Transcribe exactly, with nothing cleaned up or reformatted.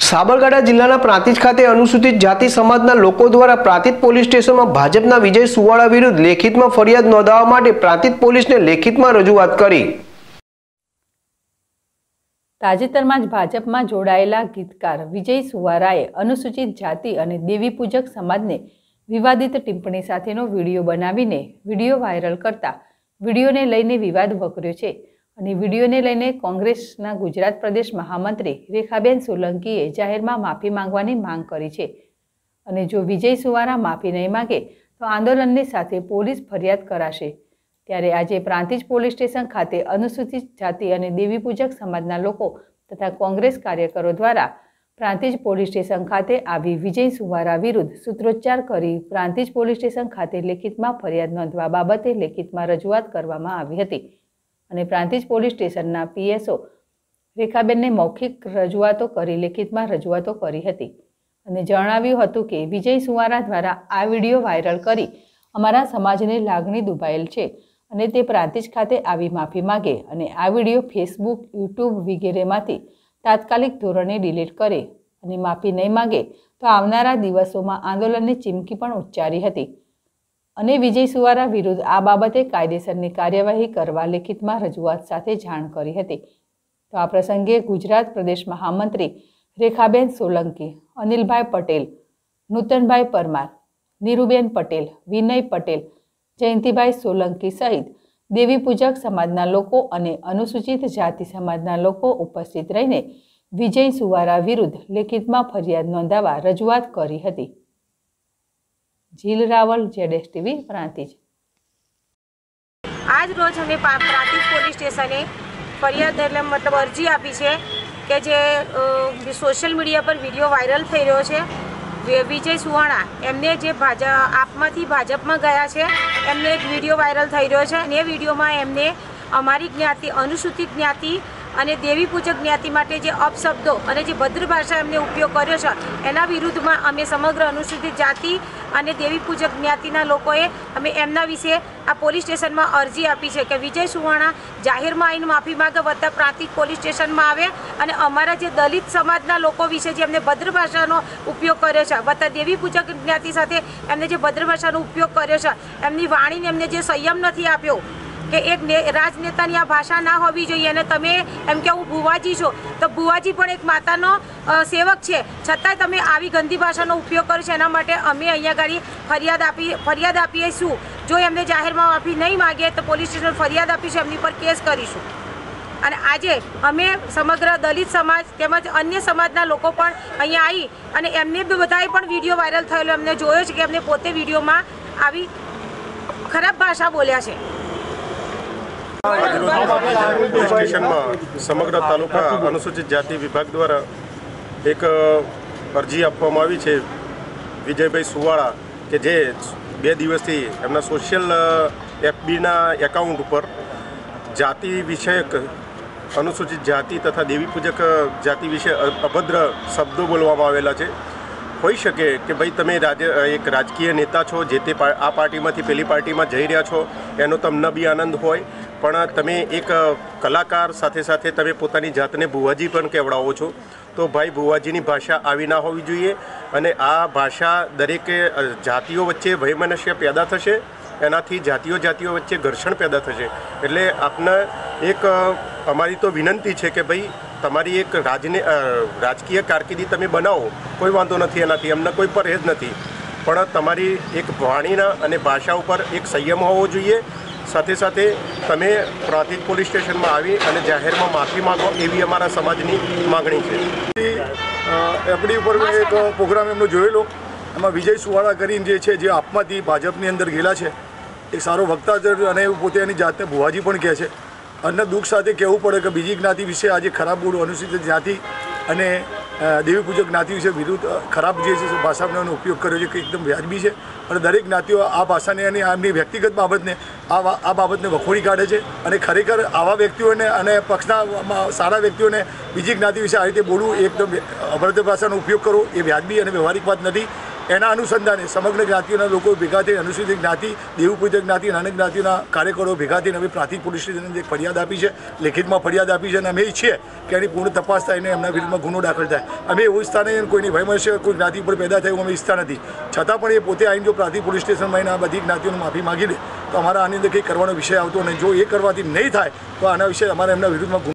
સાબરકાંઠા જિલ્લાના પ્રાંતિજ ખાતે અનુસૂચિત જાતિ સમાજના લોકો દ્વારા પ્રાંતિજ પોલીસ સ્ટેશનમાં ભાજપના વિજય સુવાળા વિરુદ્ધ લેખિતમાં ફરિયાદ નોંધાવવા માટે પ્રાંતિજ પોલીસને લેખિતમાં રજૂઆત કરી। તાજેતરમાં જ ભાજપમાં જોડાયેલા ગીતકાર વિજય સુવારાએ અનુસૂચિત જાતિ અને દેવી પૂજક સમાજને વિવાદિત ટિપ્પણી સાથેનો વિડીયો બનાવીને વિડીયો વાયરલ કરતા વિડીયોને લઈને વિવાદ વકર્યો છે અને વિડીયોને લઈને કોંગ્રેસના ગુજરાત પ્રદેશ મહામંત્રી રેખાબેન સોલંકીએ જાહેરમાં માફી માંગવાની માંગ કરી છે અને જો વિજય સુવારા માફી નહીં માંગે તો આંદોલનની સાથે પોલીસ ફરિયાદ કરાશે। ત્યારે આજે પ્રાંતિજ પોલીસ સ્ટેશન ખાતે અનુસૂચિત જાતિ અને દેવી પૂજક સમાજના લોકો તથા કોંગ્રેસ કાર્યકરો દ્વારા પ્રાંતિજ પોલીસ સ્ટેશન ખાતે આવી વિજય સુવારા વિરુદ્ધ સૂત્રોચ્ચાર કરી પ્રાંતિજ પોલીસ સ્ટેશન ખાતે લેખિતમાં ફરિયાદ નોંધવા બાબતે લેખિતમાં રજૂઆત કરવામાં આવી હતી અને પ્રાંતિજ પોલીસ સ્ટેશનના પીએસઓ રેખાબેનને મૌખિક રજૂઆતો કરી લેખિતમાં રજૂઆતો કરી હતી અને જણાવ્યું હતું કે વિજય સુવારા દ્વારા આ વિડીયો વાયરલ કરી અમારા સમાજને લાગણી દુભાયેલ છે અને તે પ્રાંતિજ ખાતે આવી માફી માગે અને આ વિડીયો ફેસબુક, યુટ્યુબ વગેરેમાંથી તાત્કાલિક ધોરણે ડિલીટ કરે અને માફી નહીં માગે તો આવનારા દિવસોમાં આંદોલનની ચીમકી પણ ઉચ્ચારી હતી અને વિજય સુવારા વિરુદ્ધ આ બાબતે કાયદેસરની કાર્યવાહી કરવા લેખિતમાં રજૂઆત સાથે જાણ કરી હતી। તો આ પ્રસંગે ગુજરાત પ્રદેશ મહામંત્રી રેખાબેન સોલંકી, અનિલભાઈ પટેલ, નૂતનભાઈ પરમાર, નીરુબેન પટેલ, વિનય પટેલ, જયંતિભાઈ સોલંકી સહિત દેવી પૂજક સમાજના લોકો અને અનુસૂચિત જાતિ સમાજના લોકો ઉપસ્થિત રહીને વિજય સુવારા વિરુદ્ધ લેખિતમાં ફરિયાદ નોંધાવવા રજૂઆત કરી હતી। झील रावल, जेडेस टीवी, प्रांतिज। आज रोज हमें प्रांतिज पोलीस स्टेशने फरियाद એટલે મતલબ અરજી આપી છે કે જે સોશિયલ મીડિયા પર વિડીયો વાયરલ થઈ રહ્યો છે વિજય સુવાણા એમને જે ભાજપ આપમાંથી ભાજપમાં ગયા છે એમને એક વિડીયો વાયરલ થઈ રહ્યો છે અને એ વિડીયોમાં એમને અમારી જ્ઞાતિ અનુસૂચિત જ્ઞાતિ અને દેવી પૂજક જ્ઞાતિ માટે જે અપશબ્દો અને જે ભદ્ર ભાષા એમને ઉપયોગ કર્યો છે એના વિરુદ્ધમાં અમે સમગ્ર અનુસૂચિત જાતિ અને દેવી પૂજક જ્ઞાતિના લોકોએ અમે એમના વિશે આ પોલીસ સ્ટેશનમાં અરજી આપી છે કે વિજય સુવાણા જાહેરમાં આવીને માફી માગે વત્તા પ્રાંતિજ પોલીસ સ્ટેશનમાં આવે અને અમારા જે દલિત સમાજના લોકો વિશે જે એમને ભદ્ર ભાષાનો ઉપયોગ કર્યો છે વત્તા દેવી પૂજક જ્ઞાતિ સાથે એમને જે ભદ્ર ભાષાનો ઉપયોગ કર્યો છે એમની વાણીને એમને જે સંયમ નથી આપ્યો કે એક રાજનેતાની આ ભાષા ના હોવી જોઈએ અને તમે એમ કે હું ભુવાજી છો તો ભુવાજી પણ એક માતાનો સેવક છે છતાંય તમે આવી ગંદી ભાષાનો ઉપયોગ કરો છો એના માટે અમે અહીંયા ગાડી ફરિયાદ આપી ફરિયાદ આપીશું। જો એમને જાહેરમાં માફી નહીં માગે તો પોલીસ સ્ટેશન ફરિયાદ આપીશું, એમની પર કેસ કરીશું અને આજે અમે સમગ્ર દલિત સમાજ તેમજ અન્ય સમાજના લોકો પણ અહીંયા આવી અને એમને બી બધાએ પણ વિડીયો વાયરલ થયેલો એમને જોયો છે કે એમને પોતે વિડીયોમાં આવી ખરાબ ભાષા બોલ્યા છે। પોલીસ સ્ટેશનમાં સમગ્ર તાલુકા અનુસૂચિત જાતિ વિભાગ દ્વારા એક અરજી આપવામાં આવી છે વિજયભાઈ સુવાળા કે જે બે દિવસથી એમના સોશિયલ એફબીના એકાઉન્ટ ઉપર જાતિ વિષયક અનુસૂચિત જાતિ તથા દેવી પૂજક જાતિ વિશે અભદ્ર શબ્દો બોલવામાં આવેલા છે। હોઈ શકે કે ભાઈ તમે રાજ એક રાજકીય નેતા છો, જે તે આ પાર્ટીમાંથી પેલી પાર્ટીમાં જઈ રહ્યા છો એનો તમને બી આનંદ હોય, પણ તમે એક કલાકાર સાથે સાથે તમે પોતાની જાતને ભુવાજી પણ કહેવડાવો છો તો ભાઈ ભુવાજીની ભાષા આવી ના હોવી જોઈએ અને આ ભાષા દરેકે જાતિઓ વચ્ચે વૈમનસ્ય પેદા થશે, એનાથી જાતિઓ જાતિઓ વચ્ચે ઘર્ષણ પેદા થશે। એટલે આપને એક અમારી તો વિનંતી છે કે ભાઈ તમારી એક રાજને રાજકીય કારકિર્દી તમે બનાવો, કોઈ વાંધો નથી એનાથી, અમને કોઈ પरहेજ નથી, પણ તમારી એક વાણીના અને ભાષા ઉપર એક સંયમ હોવો જોઈએ। સાથે સાથે તમે પ્રાંતિજ પોલીસ સ્ટેશનમાં આવી અને જાહેરમાં માફી માગો એવી અમારા સમાજની માગણી છે। એફડી ઉપર એક પ્રોગ્રામ એમનો જોયેલો, એમાં વિજય સુવાળા કરીને જે છે જે આપમાંથી ભાજપની અંદર ગયેલા છે એક સારો વક્તા છે અને પોતે એની જાતને ભુવાજી પણ કહે છે અને દુઃખ સાથે કહેવું પડે કે બીજી જ્ઞાતિ વિશે આજે ખરાબ બોલ અનુસૂચિત જ્ઞાતિ અને દેવી પૂજક જ્ઞાતિ વિશે વિરુદ્ધ ખરાબ જે છે ભાષાનો ઉપયોગ કર્યો છે કે એકદમ વ્યાજબી છે અને દરેક જ્ઞાતિઓ આ ભાષાને અને આમની વ્યક્તિગત બાબતને આ આ બાબતને વખોડી કાઢે છે અને ખરેખર આવા વ્યક્તિઓને અને પક્ષના સારા વ્યક્તિઓને બીજી જ્ઞાતિ વિશે આ રીતે બોલવું એકદમ અભદ્ર ભાષાનો ઉપયોગ કરવો એ વ્યાજબી અને વ્યવહારિક વાત નથી। એના અનુસંધાને સમગ્ર જ્ઞાતિઓના લોકો ભેગા થઈ અનુસૂચિત જ્ઞાતિ, દેવપૂજક જ્ઞાતિ, નાનક જ્ઞાતિના કાર્યકરો ભેગા થઈને અમે પ્રાંતિજ પોલીસ સ્ટેશનની એક ફરિયાદ આપી છે, લેખિતમાં ફરિયાદ આપી છે અને અમે ઈચ્છીએ કે એની પૂર્ણ તપાસ થાય અને એમના વિરુદ્ધમાં ગુનો દાખલ થાય. અમે એવું સ્થાને કોઈની વૈમનસ્ય કોઈ જ્ઞાતિ ઉપર પેદા થયું અમે ઈચ્છતા નથી. છતાં પણ એ પોતે આવીને જો પ્રાંતિજ પોલીસ સ્ટેશનમાં આવીને આ બધી જ્ઞાતિઓને માફી માગી દે તો અમારા આની અંદર કંઈ કરવાનો વિષય આવતો નહીં. જો એ કરવાથી નહીં થાય તો આના વિશે અમારે એમના વિરુદ્ધમાં